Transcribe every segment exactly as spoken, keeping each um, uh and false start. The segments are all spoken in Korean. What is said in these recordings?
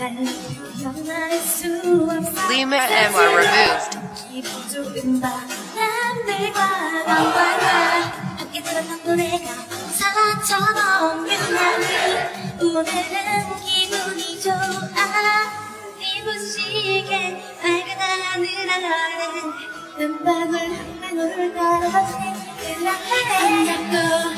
Lima M are removed. 오늘은 기분이 좋아 이부시게 밝은 하늘 아래 눈방울 눈을 떨어진 그날에 잡고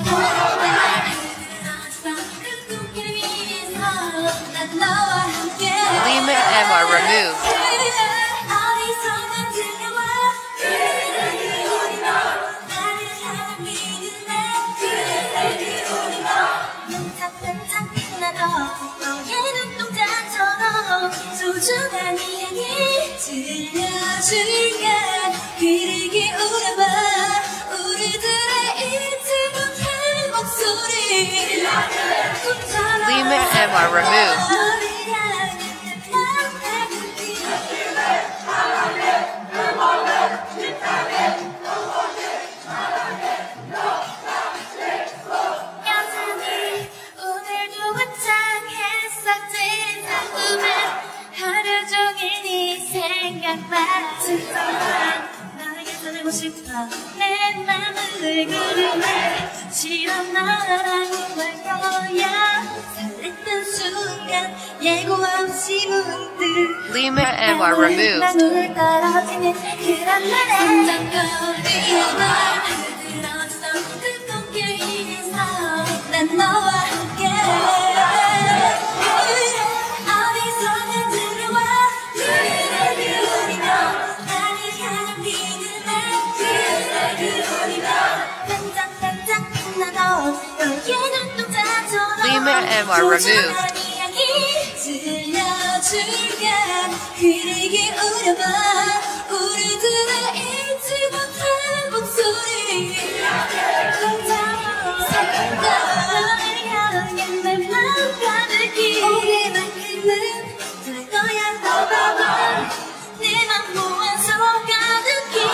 그 꽃길 위에서 난 너와 함께 Lima M are removed. 어디서든 들려와 그대를 그리며 나를 향한 믿음에 그대를 그리며 반짝반짝 빛나던 너의 눈동자처럼 소중한 이야기 들려줄게 귀를 기울여봐 우리들의 잊지 못할 목소리 Lima M are removed. 나에게 전하고 싶어 내 맘을 그리네 실은 너라고 말 거야 설렜던 순간 예고 없이 문득 Lima M are removed. 눈을 떨어지는 그런 날에 흔적거리는 흐드러졌던 그 꽃길 위에서 난 너와 함께 Lima M are removed. 들려줄게 귀를 기울여봐 우리들의 잊지 못할 목소리 너를 향해 내 맘 가득히 오늘만큼은 될 거야 너와 내 맘 모아서 가득히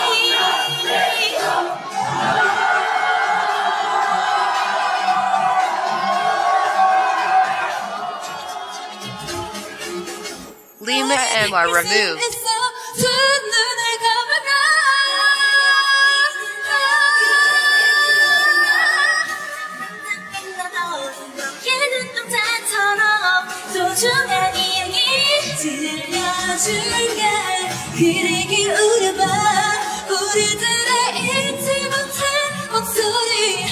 Lima M are removed. 소중한 이야기 들려줄게 귀를 기울여봐 우리들의 잊지 못할 목소리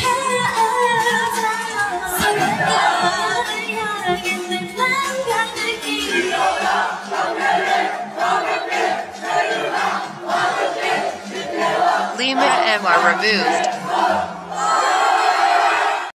너를 향해 내 맘 가득히 Lima M are removed.